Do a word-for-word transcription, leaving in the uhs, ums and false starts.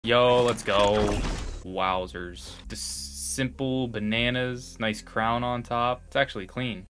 Yo, let's go. Wowzers. Just simple bananas, nice crown on top. It's actually clean.